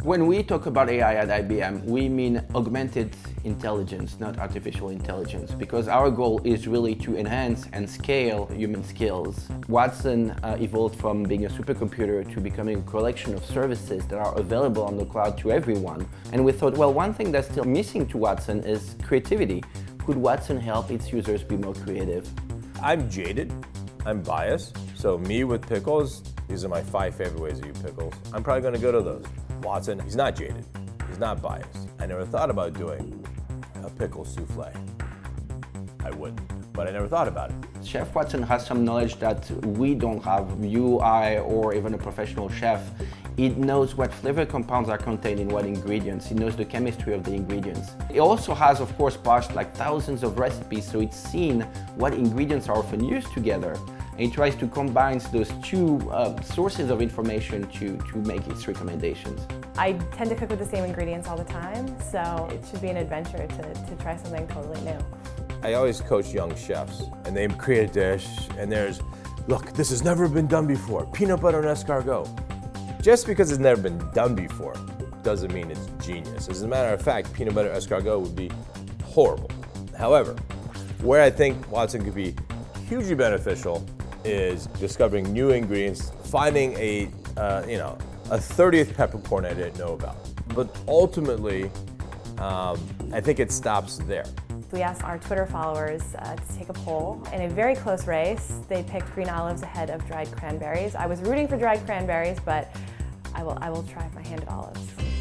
When we talk about AI at IBM, we mean augmented intelligence, not artificial intelligence, because our goal is really to enhance and scale human skills. Watson evolved from being a supercomputer to becoming a collection of services that are available on the cloud to everyone. And we thought, well, one thing that's still missing to Watson is creativity. Could Watson help its users be more creative? I'm jaded, I'm biased, so me with pickles, these are my 5 favorite ways to eat pickles. I'm probably gonna go to those. Watson, he's not jaded, he's not biased. I never thought about doing a pickle souffle. I wouldn't, but I never thought about it. Chef Watson has some knowledge that we don't have, you, I, or even a professional chef. It knows what flavor compounds are contained in what ingredients. It knows the chemistry of the ingredients. It also has, of course, parsed like thousands of recipes, so it's seen what ingredients are often used together. And it tries to combine those two sources of information to make its recommendations. I tend to cook with the same ingredients all the time, so it should be an adventure to try something totally new. I always coach young chefs, and they create a dish, and there's, look, this has never been done before, peanut butter and escargot. Just because it's never been done before doesn't mean it's genius. As a matter of fact, peanut butter escargot would be horrible. However, where I think Watson could be hugely beneficial is discovering new ingredients, finding a 30th peppercorn I didn't know about. But ultimately, I think it stops there. We asked our Twitter followers to take a poll. In a very close race, they picked green olives ahead of dried cranberries. I was rooting for dried cranberries, but I will try my hand at olives.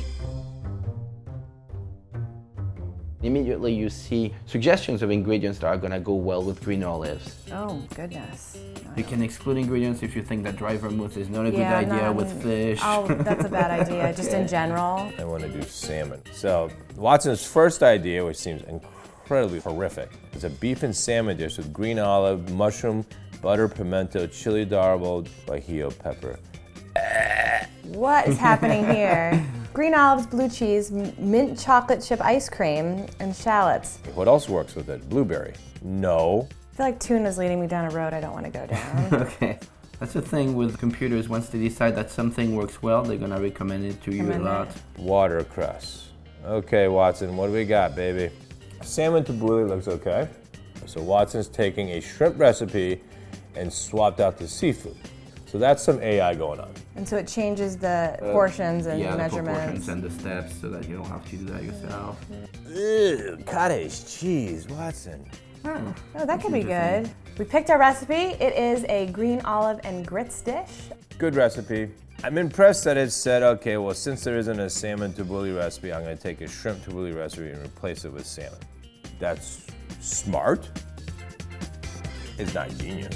Immediately you see suggestions of ingredients that are going to go well with green olives. Oh, goodness. You can exclude ingredients if you think that dry vermouth is not a good idea with fish. Oh, that's a bad idea, Okay. just in general. I want to do salmon. So Watson's first idea, which seems incredibly horrific, is a beef and salmon dish with green olive, mushroom, butter, pimento, chili d'arbol, guajillo pepper. What is happening here? Green olives, blue cheese, mint chocolate chip ice cream, and shallots. What else works with it? Blueberry? No. I feel like tuna's leading me down a road I don't want to go down. Okay. That's the thing with computers. Once they decide that something works well, they're going to recommend it to you a lot. Watercress. Okay, Watson, what do we got, baby? Salmon tabbouleh looks okay. So Watson's taking a shrimp recipe and swapped out the seafood. So that's some AI going on. And so it changes the portions and measurements. The proportions and the steps so that you don't have to do that yourself. Ew, cottage cheese, Watson. Oh, that could be good. We picked our recipe. It is a green olive and grits dish. Good recipe. I'm impressed that it said, okay, well, since there isn't a salmon tabbouleh recipe, I'm going to take a shrimp tabbouleh recipe and replace it with salmon. That's smart. It's not genius.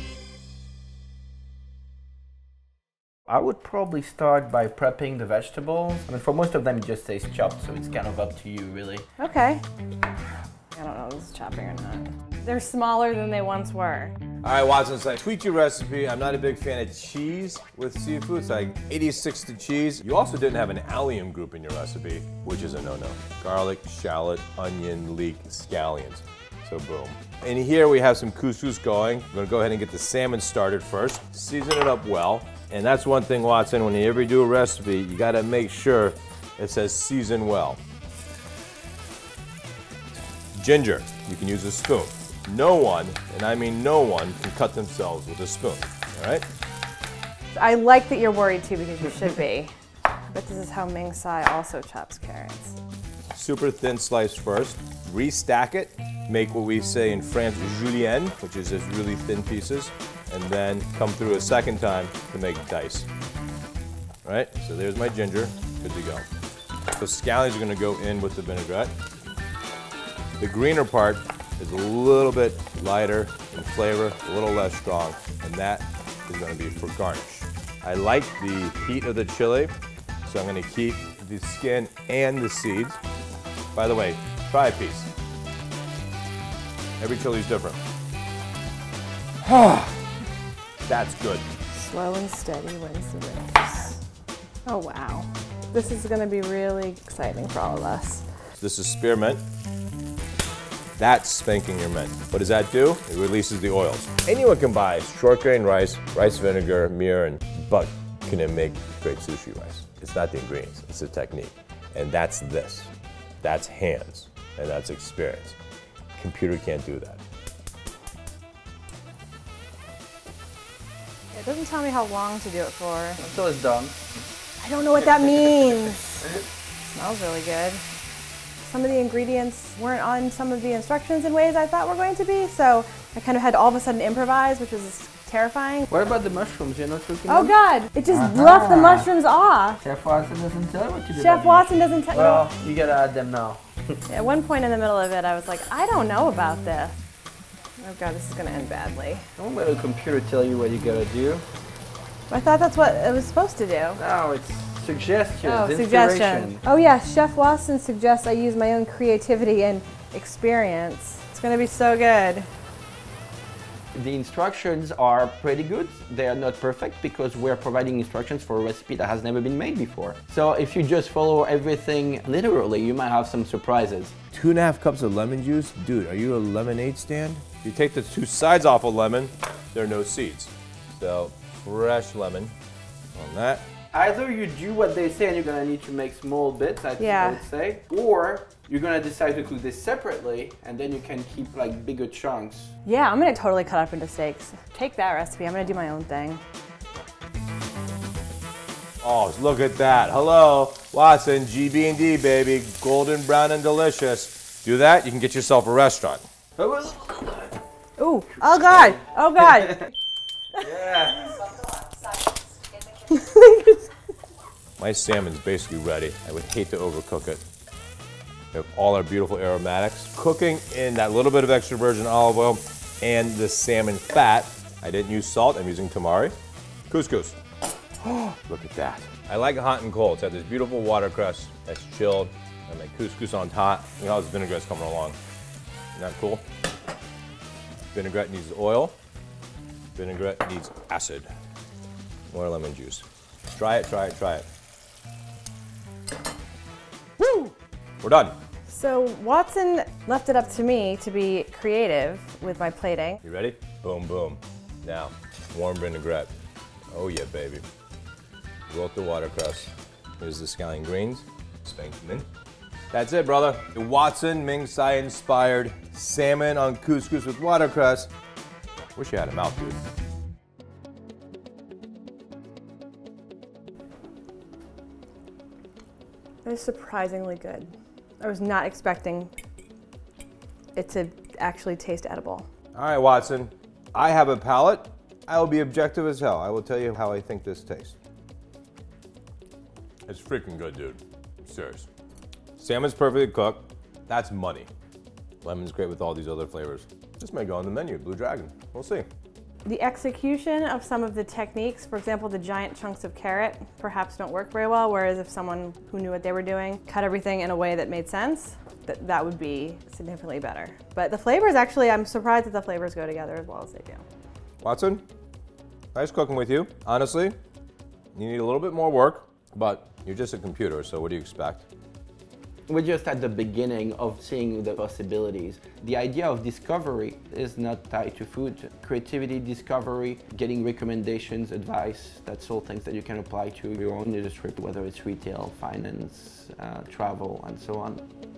I would probably start by prepping the vegetables. I mean, for most of them it just says chopped, so it's kind of up to you, really. Okay. I don't know if this is chopping or not. They're smaller than they once were. All right, Watson, so I tweaked your recipe. I'm not a big fan of cheese with seafood. It's like 86 to cheese. You also didn't have an allium group in your recipe, which is a no-no. Garlic, shallot, onion, leek, scallions. So boom. And here we have some couscous going. I'm gonna go ahead and get the salmon started first. Season it up well. And that's one thing, Watson, when you ever do a recipe, you gotta make sure it says season well. Ginger, you can use a spoon. No one, and I mean no one, can cut themselves with a spoon, all right? I like that you're worried too, because you should be. But this is how Ming Tsai also chops carrots. Super thin slice first, restack it, make what we say in France, julienne, which is just really thin pieces, and then come through a second time to make dice. All right, so there's my ginger, good to go. So scallions are gonna go in with the vinaigrette. The greener part is a little bit lighter in flavor, a little less strong, and that is gonna be for garnish. I like the heat of the chili, so I'm gonna keep the skin and the seeds. By the way, try a piece. Every chili is different. That's good. Slow and steady wins the race. Oh wow. This is gonna be really exciting for all of us. This is spearmint. That's spanking your mint. What does that do? It releases the oils. Anyone can buy short grain rice, rice vinegar, mirror, but can make great sushi rice. It's not the ingredients, it's the technique. And that's this. That's hands, and that's experience. Computer can't do that. It doesn't tell me how long to do it for. Until it's done. I don't know what that means. Smells really good. Some of the ingredients weren't on some of the instructions in ways I thought were going to be, so I kind of had all of a sudden improvise, which was terrifying. What about the mushrooms? You're not cooking Oh them? God, it just left the mushrooms off. Chef Watson doesn't tell you what to do. Chef Watson doesn't tell Well, you gotta add them now. At one point in the middle of it, I was like, I don't know about this. Oh God, this is gonna end badly. Don't let a computer tell you what you gotta do. I thought that's what it was supposed to do. No, it's suggestions, Oh, inspiration. suggestion. Oh yeah, Chef Watson suggests I use my own creativity and experience. It's gonna be so good. The instructions are pretty good. They are not perfect because we're providing instructions for a recipe that has never been made before. So if you just follow everything literally, you might have some surprises. 2.5 cups of lemon juice? Dude, are you a lemonade stand? If you take the two sides off a lemon, there are no seeds. So, fresh lemon on that. Either you do what they say and you're gonna need to make small bits, I would say, or you're gonna decide to cook this separately and then you can keep like bigger chunks. Yeah, I'm gonna totally cut up into steaks. Take that recipe, I'm gonna do my own thing. Oh, look at that. Hello, Watson, GB&D, baby. Golden, brown, and delicious. Do that, you can get yourself a restaurant. Ooh, oh God, oh God. Yeah. My salmon's basically ready. I would hate to overcook it. We have all our beautiful aromatics. Cooking in that little bit of extra virgin olive oil and the salmon fat. I didn't use salt, I'm using tamari. Couscous. Oh, look at that. I like it hot and cold. It's got this beautiful watercress that's chilled. And my couscous on top. Look how this vinaigrette's coming along. Isn't that cool? Vinaigrette needs oil. Vinaigrette needs acid. More lemon juice. Try it, try it, try it. Woo! We're done. So Watson left it up to me to be creative with my plating. You ready? Boom, boom. Now, warm vinaigrette. Oh yeah, baby. Wilt the watercress. Here's the scallion greens. Spank them in. That's it, brother. The Watson Ming Tsai inspired salmon on couscous with watercress. Wish you had him out, dude. It is surprisingly good. I was not expecting it to actually taste edible. All right, Watson. I have a palate. I will be objective as hell. I will tell you how I think this tastes. It's freaking good, dude. I'm serious. Salmon's perfectly cooked. That's money. Lemon's great with all these other flavors. This may go on the menu, Blue Dragon. We'll see. The execution of some of the techniques, for example, the giant chunks of carrot, perhaps don't work very well, whereas if someone who knew what they were doing cut everything in a way that made sense, that would be significantly better. But the flavors, actually, I'm surprised that the flavors go together as well as they do. Watson, nice cooking with you. Honestly, you need a little bit more work, but you're just a computer, so what do you expect? We're just at the beginning of seeing the possibilities. The idea of discovery is not tied to food. Creativity, discovery, getting recommendations, advice, that's all things that you can apply to your own industry, whether it's retail, finance, travel, and so on.